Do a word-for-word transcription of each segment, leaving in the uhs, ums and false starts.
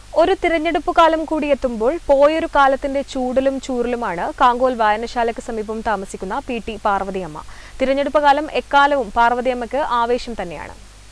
ഒരു തിരഞ്ഞെടുപ്പ് കാലം കൂടിയെത്തുമ്പോൾ പോയൊരു കാലത്തിന്റെ ചൂടലും ചൂരലുമാണ് കാങ്കോൽ വായനശാലയ്ക്ക് സമീപം താമസിക്കുന്ന പി ടി പാർവതിയമ്മ. തിരഞ്ഞെടുപ്പ് കാലം എക്കാലവും പാർവതിയമ്മയ്ക്ക് ആവേശം തന്നെയാണ്.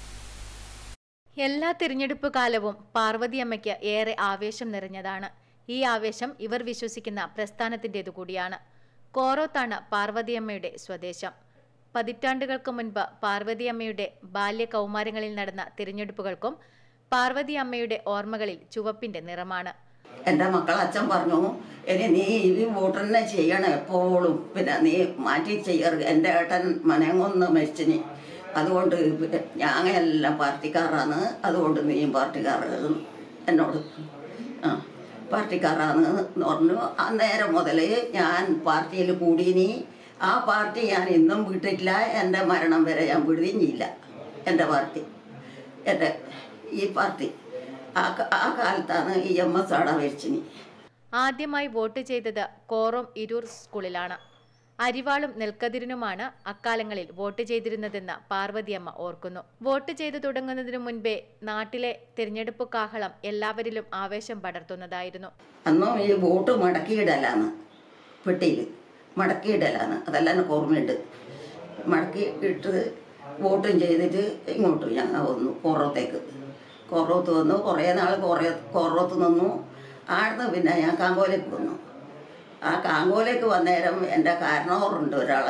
എല്ലാ തിരഞ്ഞെടുപ്പ് കാലവും പാർവതിയമ്മയ്ക്ക് ഏറെ ആവേശം നിറഞ്ഞതാണ്. ഈ ആവേശം ഇവർ വിശ്വസിക്കുന്ന പ്രസ്ഥാനത്തിൻ്റെതു കൂടിയാണ്. കോറോത്താണ് പാർവതിയമ്മയുടെ സ്വദേശം. പതിറ്റാണ്ടുകൾക്ക് മുൻപ് പാർവതിയമ്മയുടെ ബാല്യകൗമാരങ്ങളിൽ നടന്ന തിരഞ്ഞെടുപ്പുകൾക്കും പാർവതിയമ്മയുടെ ഓർമ്മകളിൽ ചുവപ്പിന്റെ നിറമാണ്. എൻ്റെ മക്കൾ അച്ഛൻ പറഞ്ഞു, ഇനി നീ ഈ വോട്ട് തന്നെ ചെയ്യണം എപ്പോഴും, പിന്നെ നീ മാറ്റി ചെയ്യരുത്. എൻ്റെ ഏട്ടൻ മനങ്ങൊന്ന് മരിച്ചിന്, അതുകൊണ്ട് ഞങ്ങളെല്ലാം പാർട്ടിക്കാരാണ്, അതുകൊണ്ട് നീയും പാർട്ടിക്കാരാണ് എന്നോട് ആ പാർട്ടിക്കാരാണ് എന്ന് പറഞ്ഞു. അന്നേരം മുതൽ ഞാൻ പാർട്ടിയിൽ കൂടിയിനി. ആ പാർട്ടി ഞാൻ ഇന്നും വിട്ടിട്ടില്ല. എൻ്റെ മരണം വരെ ഞാൻ വിടുകയില്ല. എൻ്റെ പാർട്ടി എൻ്റെ ഈ പാർട്ടി ആ ആ കാലത്താണ് ഈ എം എസ് ആട മരിച്ചിനി. ആദ്യമായി വോട്ട് ചെയ്തത് കോറോം ഇരൂർ സ്കൂളിലാണ്. അരിവാളും നെൽക്കതിരിനുമാണ് അക്കാലങ്ങളിൽ വോട്ട് ചെയ്തിരുന്നതെന്ന് പാർവതിയമ്മ ഓർക്കുന്നു. വോട്ട് ചെയ്തു തുടങ്ങുന്നതിനു മുൻപേ നാട്ടിലെ തിരഞ്ഞെടുപ്പ് കാഹളം എല്ലാവരിലും ആവേശം പടർത്തുന്നതായിരുന്നു. അന്നും ഈ വോട്ട് മടക്കിയിടലാണ്, പെട്ടിയിൽ മടക്കിയിടലാണ്. അതെല്ലാം എനിക്ക് ഓർമ്മയുണ്ട്. മടക്കി ഇട്ട് വോട്ടും ചെയ്തിട്ട് ഇങ്ങോട്ട് ഞങ്ങൾ വന്നു കോറോത്തേക്ക്. കോറോത്ത് വന്നു, കുറേ നാൾ കുറേ കോറോത്ത് നിന്നു. ആടുന്ന് പിന്നെ ഞാൻ കാങ്കോലേക്ക് വന്നു. ആ കാങ്കോലേക്ക് വന്നേരം എൻ്റെ കാരണവറുണ്ട് ഒരാൾ.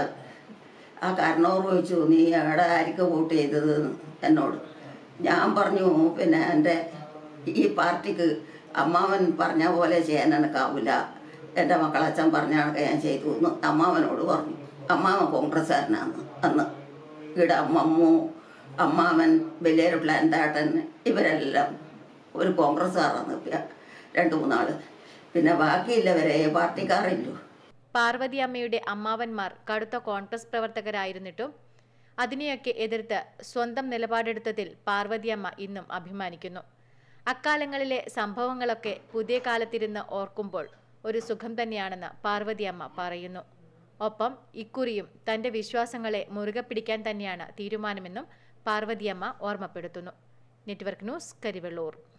ആ കാരണവർ ചോദിച്ചു, നീ എവിടെ ആർക്ക് വോട്ട് ചെയ്തത് എന്നോട്. ഞാൻ പറഞ്ഞു, പിന്നെ എൻ്റെ ഈ പാർട്ടിക്ക് അമ്മാവൻ പറഞ്ഞ പോലെ ചെയ്യാൻ എനിക്കാവില്ല, എൻ്റെ മക്കളച്ഛൻ പറഞ്ഞ കണക്ക് ഞാൻ ചെയ്തു എന്ന് അമ്മാവനോട് പറഞ്ഞു. അമ്മാവൻ കോൺഗ്രസ്സുകാരനാണ് അന്ന്. ഇവിടെ അമ്മമ്മു, അമ്മാവൻ, വലിയൊരു എന്താട്ടൻ, ഇവരെല്ലാം ഒരു കോൺഗ്രസ്സുകാരാണ്. രണ്ട് മൂന്നാൾ, പിന്നെ ബാക്കിയില്ലവരെ പാർട്ടിക്കാരില്ലു. പാർവതിയമ്മയുടെ അമ്മാവന്മാർ കടുത്ത കോൺഗ്രസ് പ്രവർത്തകരായിരുന്നിട്ടും അതിനെയൊക്കെ എതിർത്ത് സ്വന്തം നിലപാടെടുത്തതിൽ പാർവതിയമ്മ ഇന്നും അഭിമാനിക്കുന്നു. അക്കാലങ്ങളിലെ സംഭവങ്ങളൊക്കെ പുതിയ കാലത്തിരുന്ന് ഓർക്കുമ്പോൾ ഒരു സുഖം തന്നെയാണെന്ന് പാർവതിയമ്മ പറയുന്നു. ഒപ്പം ഇക്കുറിയും തന്റെ വിശ്വാസങ്ങളെ മുറുകെ പിടിക്കാൻ തന്നെയാണ് തീരുമാനമെന്നും പാർവതിയമ്മ ഓർമ്മപ്പെടുത്തുന്നു. Network news, Karivellur.